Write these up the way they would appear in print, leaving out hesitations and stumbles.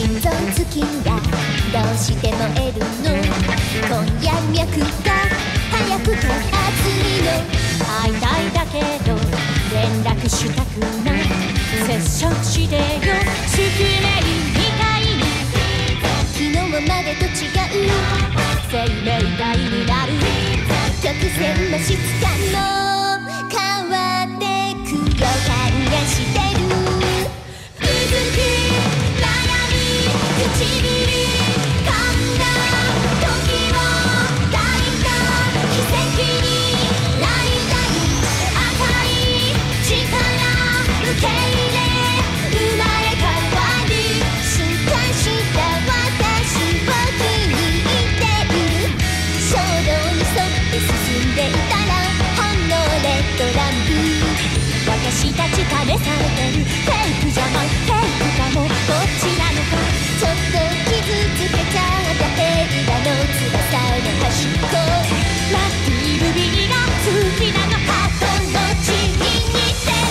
心臓月がどうして燃えるの？今夜脈が早くと熱いの。会いたいだけど連絡したくない。接触してよ好きねみたいに。昨日までと違う生命体になる。曲線の質感も変わってく予感がしてる。うずく悩み唇噛んだ時を抱いた奇跡になりたい。赤い力受け入れ生まれ変わる。進化した私を気に入ってる。衝動に沿って進んでいたらほんのレッドランプ。私たち試されてる。フェイクじゃないフェイクかも。どっちなのかちょっと傷つけちゃった映画の翼の端っこ。ラッキールビーが好きなのかどっちに似てる。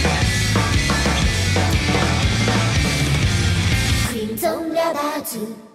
心臓ラバーズ